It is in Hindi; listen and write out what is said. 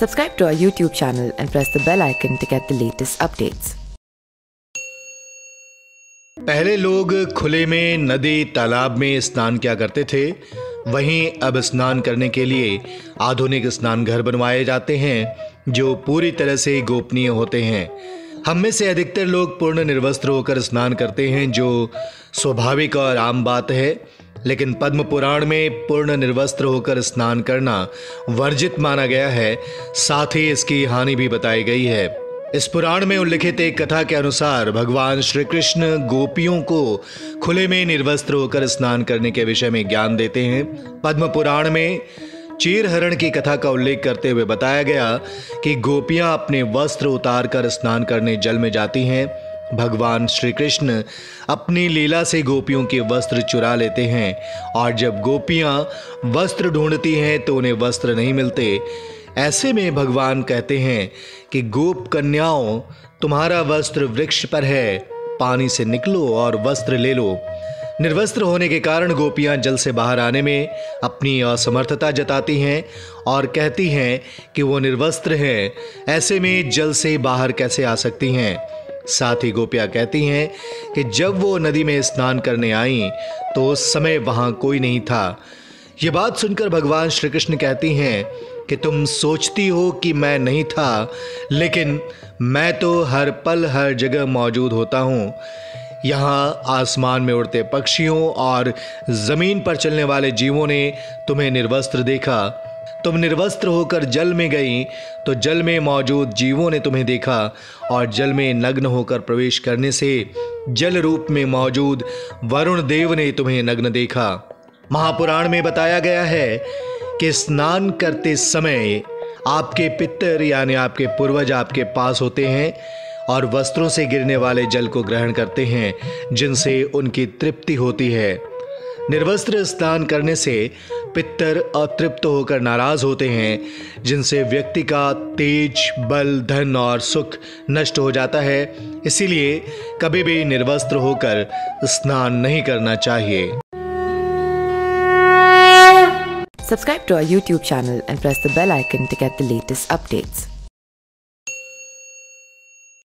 Subscribe to our YouTube channel and press the bell icon to get the latest updates. पहले लोग खुले में नदी तालाब में स्नान किया करते थे, वहीं अब स्नान करने के लिए आधुनिक स्नान घर बनवाए जाते हैं जो पूरी तरह से गोपनीय होते हैं। हम में से अधिकतर लोग पूर्ण निर्वस्त्र होकर स्नान करते हैं, जो स्वाभाविक और आम बात है, लेकिन पद्म पुराण में पूर्ण निर्वस्त्र होकर स्नान करना वर्जित माना गया है। साथ ही इसकी हानि भी बताई गई है। इस पुराण में उल्लिखित एक कथा के अनुसार भगवान श्री कृष्ण गोपियों को खुले में निर्वस्त्र होकर स्नान करने के विषय में ज्ञान देते हैं। पद्म पुराण में चीरहरण की कथा का उल्लेख करते हुए बताया गया कि गोपियां अपने वस्त्र उतार कर स्नान करने जल में जाती हैं। भगवान श्री कृष्ण अपनी लीला से गोपियों के वस्त्र चुरा लेते हैं और जब गोपियां वस्त्र ढूंढती हैं तो उन्हें वस्त्र नहीं मिलते। ऐसे में भगवान कहते हैं कि गोप कन्याओं, तुम्हारा वस्त्र वृक्ष पर है, पानी से निकलो और वस्त्र ले लो। निर्वस्त्र होने के कारण गोपियां जल से बाहर आने में अपनी असमर्थता जताती हैं और कहती हैं कि वो निर्वस्त्र हैं, ऐसे में जल से बाहर कैसे आ सकती हैं। साथ ही गोपियां कहती हैं कि जब वो नदी में स्नान करने आईं तो उस समय वहां कोई नहीं था। ये बात सुनकर भगवान श्री कृष्ण कहती हैं कि तुम सोचती हो कि मैं नहीं था, लेकिन मैं तो हर पल हर जगह मौजूद होता हूँ। यहाँ आसमान में उड़ते पक्षियों और जमीन पर चलने वाले जीवों ने तुम्हें निर्वस्त्र देखा। तुम निर्वस्त्र होकर जल में गई तो जल में मौजूद जीवों ने तुम्हें देखा और जल में नग्न होकर प्रवेश करने से जल रूप में मौजूद वरुण देव ने तुम्हें नग्न देखा। महापुराण में बताया गया है कि स्नान करते समय आपके पितर यानी आपके पूर्वज आपके पास होते हैं और वस्त्रों से गिरने वाले जल को ग्रहण करते हैं, जिनसे उनकी तृप्ति होती है। निर्वस्त्र स्नान करने से पितर अतृप्त होकर नाराज होते हैं, जिनसे व्यक्ति का तेज, बल, धन और सुख नष्ट हो जाता है। इसीलिए कभी भी निर्वस्त्र होकर स्नान नहीं करना चाहिए। Subscribe to our YouTube channel and press the bell icon to get the latest updates.